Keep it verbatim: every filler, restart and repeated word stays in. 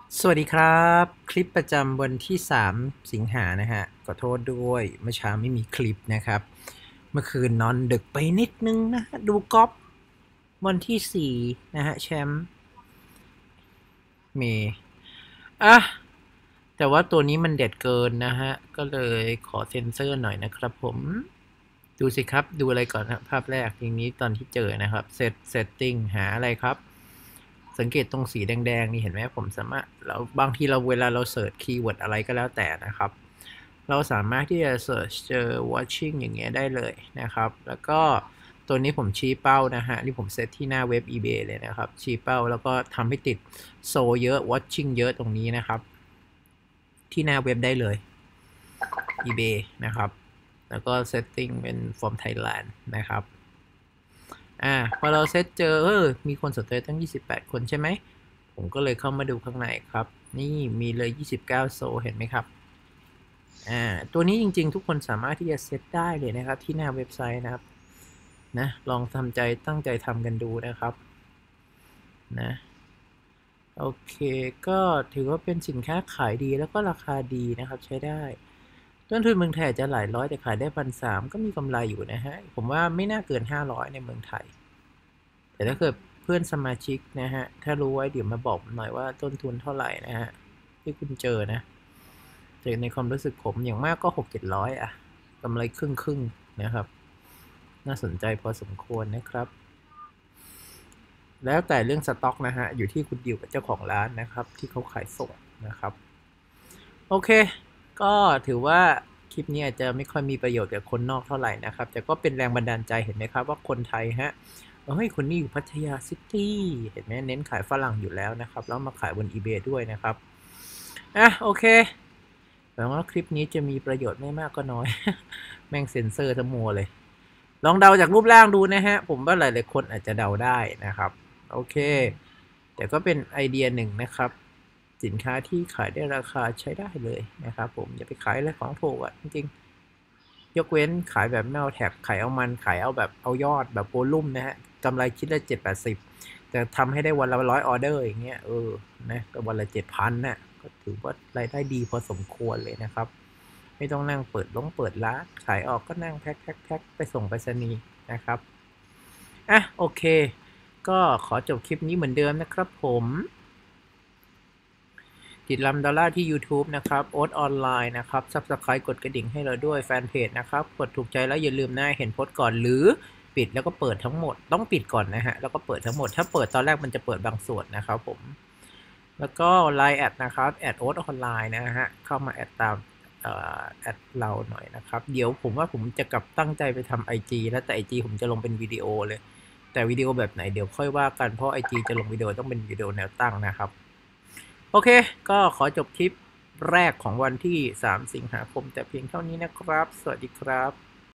สวัสดีครับคลิปประจำวันที่สามสิงหานะฮะขอโทษด้วยเมื่อเช้าไม่มีคลิปนะครับเมื่อคืนนอนดึกไปนิดนึงนะฮะดูกอล์ฟวันที่สี่นะฮะแชมป์เมย์อ่ะแต่ว่าตัวนี้มันเด็ดเกินนะฮะก็เลยขอเซ็นเซอร์หน่อยนะครับผมดูสิครับดูอะไรก่อนนะภาพแรกอย่างนี้ตอนที่เจอนะครับเซตเซตติ้งหาอะไรครับสังเกตตรงสีแดงๆนี่เห็นไหมผมสามารถเราบางทีเราเวลาเราเสิร์ชคีย์เวิร์ดอะไรก็แล้วแต่นะครับเราสามารถที่จะเสิร์ชเจอ watching อย่างเงี้ยได้เลยนะครับแล้วก็ตัวนี้ผมชี้เป้านะฮะนี่ผมเซตที่หน้าเว็บ eBay เลยนะครับชี้เป้าแล้วก็ทำให้ติดโซเยอะ watching เยอะตรงนี้นะครับที่หน้าเว็บได้เลย eBay นะครับแล้วก็ setting เป็น from Thailand นะครับอ่าพอเราเซตเจอเออมีคนสนใจตั้งยี่สิบแปดคนใช่ไหมผมก็เลยเข้ามาดูข้างในครับนี่มีเลยยี่สิบเก้าโซเห็นไหมครับอ่าตัวนี้จริงๆทุกคนสามารถที่จะเซตได้เลยนะครับที่หน้าเว็บไซต์นะครับนะลองทำใจตั้งใจทำกันดูนะครับนะโอเคก็ถือว่าเป็นสินค้าขายดีแล้วก็ราคาดีนะครับใช้ได้ต้นทุนเมืองไทยจะหลายร้อยแต่ขายได้พันสามก็มีกำไรอยู่นะฮะผมว่าไม่น่าเกินห้าร้อยในเมืองไทยแต่ถ้าเกิดเพื่อนสมาชิกนะฮะถ้ารู้ไว้เดี๋ยวมาบอกหน่อยว่าต้นทุนเท่าไหร่นะฮะที่คุณเจอนะแต่ในความรู้สึกผมอย่างมากก็หกเจ็ดร้อยอะกำไรครึ่งครึ่งนะครับน่าสนใจพอสมควรนะครับแล้วแต่เรื่องสต็อกนะฮะอยู่ที่คุณดิวกับเจ้าของร้านนะครับที่เขาขายส่งนะครับโอเคก็ถือว่าคลิปนี้อาจจะไม่ค่อยมีประโยชน์กับคนนอกเท่าไหร่นะครับแต่ก็เป็นแรงบันดาลใจเห็นไหมครับว่าคนไทยฮะเฮ้ยคนนี้อยู่พัทยาซิตี้เห็นไหมเน้นขายฝรั่งอยู่แล้วนะครับแล้วมาขายบน eBay ด้วยนะครับอ่ะโอเคหวังว่าคลิปนี้จะมีประโยชน์ไม่มากก็น้อยแม่งเซ็นเซอร์ทั้งมัวเลยลองเดาจากรูปร่างดูนะฮะผมว่าหลายๆคนอาจจะเดาได้นะครับโอเคแต่ก็เป็นไอเดียหนึ่งนะครับสินค้าที่ขายได้ราคาใช้ได้เลยนะครับผมอย่าไปขายอะไรของถูกอ่ะจริงๆยกเว้นขายแบบไม่เอาแท็บขายเอามันขายเอาแบบเอายอดแบบโวลุ่มนะฮะกำไรคิดละเจ็ดแปดสิบแต่ทำให้ได้วันละร้อยออเดอร์อย่างเงี้ยเออนะก็วันละเจ็ดพันน่ะก็ถือว่ารายได้ดีพอสมควรเลยนะครับไม่ต้องนั่งเปิดลงเปิดร้านขายออกก็นั่งแพ็คแพ็คแพ็คไปส่งไปรษณีย์นะครับอ่ะโอเคก็ขอจบคลิปนี้เหมือนเดิมนะครับผมติดลำดอลลาร์ที่ YouTube นะครับโอ๊ตออนไลน์นะครับ Subscribe กดกระดิ่งให้เราด้วยแฟนเพจนะครับกดถูกใจแล้วอย่าลืมนะเห็นโพสต์ก่อนหรือปิดแล้วก็เปิดทั้งหมดต้องปิดก่อนนะฮะแล้วก็เปิดทั้งหมดถ้าเปิดตอนแรกมันจะเปิดบางส่วนนะครับผมแล้วก็ ไลน์ แอดนะครับแอดโอ๊ตออนไลน์นะฮะเข้ามาแอดตามแอดเราหน่อยนะครับเดี๋ยวผมว่าผมจะกลับตั้งใจไปทำ ไอ จี แล้วแต่ ไอ จี ผมจะลงเป็นวิดีโอเลยแต่วิดีโอแบบไหนเดี๋ยวค่อยว่ากันเพราะ ไอ จี จะลงวิดีโอต้องเป็นวิดีโอแนวตั้งนะครับโอเคก็ขอจบคลิปแรกของวันที่สามสิงหาคมแต่เพียงเท่านี้นะครับสวัสดีครับ